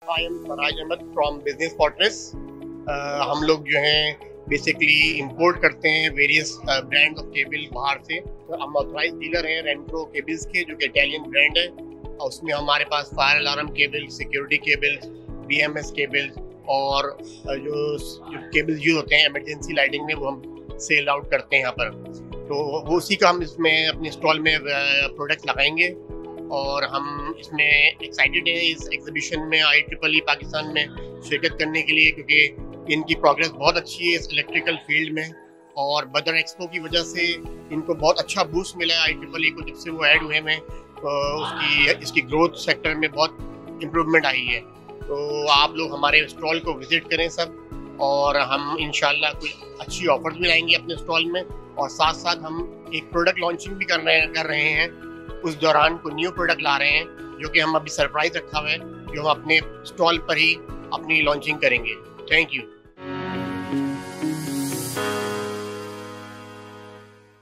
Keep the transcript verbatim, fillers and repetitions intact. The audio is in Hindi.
I am Faraz Ahmad from business fortress. हम लोग जो हैं बेसिकली इंपोर्ट करते हैं वेरियस ब्रांड ऑफ केबल बाहर से। तो हम ऑथराइज डीलर हैं रेंट्रो केबल्स के, जो कि इटालियन ब्रांड है। और उसमें हमारे पास fire alarm cable, security cables, B M S cables और जो जो केबल्स यूज होते हैं इमरजेंसी लाइटिंग में, वो हम सेल आउट करते हैं यहाँ पर। तो वो उसी का हम इसमें अपने स्टॉल में प्रोडक्ट लगाएंगे और हम इसमें एक्साइटेड हैं इस एग्जीबिशन में आई ट्रिपल ई पाकिस्तान में शिरकत करने के लिए, क्योंकि इनकी प्रोग्रेस बहुत अच्छी है इस इलेक्ट्रिकल फील्ड में। और बदर एक्सपो की वजह से इनको बहुत अच्छा बूस्ट मिला है आई ट्रिपल ई को, जब से वो ऐड हुए में तो उसकी इसकी ग्रोथ सेक्टर में बहुत इम्प्रूवमेंट आई है। तो आप लोग हमारे स्टॉल को विजिट करें सब, और हम इंशाल्लाह कोई अच्छी ऑफर्स भी लाएंगे अपने स्टॉल में। और साथ साथ हम एक प्रोडक्ट लॉन्चिंग भी कर रहे हैं कर रहे हैं उस दौरान कोई न्यू प्रोडक्ट ला रहे हैं, जो कि हम अभी सरप्राइज रखा हुआ है, जो हम अपने स्टॉल पर ही अपनी लॉन्चिंग करेंगे। Thank you.